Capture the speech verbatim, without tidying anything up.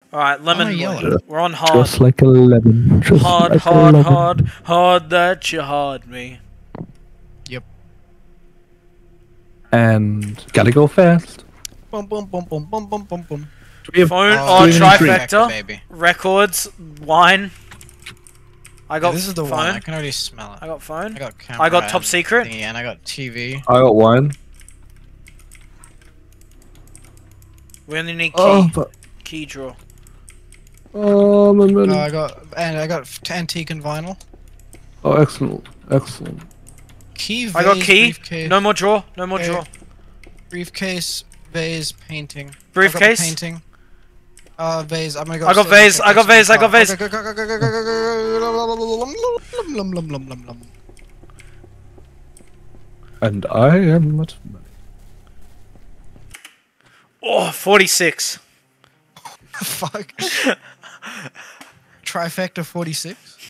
Alright, lemon. Oh, yellow. We're on hard. Just like eleven. Just Hard, like hard, eleven. hard, hard that you hard me. Yep. And gotta go fast. Boom, boom, boom, boom, boom, boom, boom, boom. Do we have Phone Oh, or yeah, trifecta. baby. Records, wine. I got Yeah, this is the phone. one. I can already smell it. I got phone. I got camera. I got top and secret. thingy, and I got T V. I got wine. We only need key. Oh, but Key draw. oh, my man. Oh, I got and I got f- antique and vinyl. Oh, excellent, excellent. Key. Vase, I got key. Briefcase, No more draw. No more Okay. draw. briefcase, vase, painting. Briefcase? I got the painting. Uh, vase. I'm gonna go. I got upstairs vase, and I got fix vase, my I got car. vase. Okay, go, go, go, go, go, go, go, go, lum, lum, lum, lum, lum, lum. And I am not. Oh, forty-six. Fuck. Trifecta forty-six.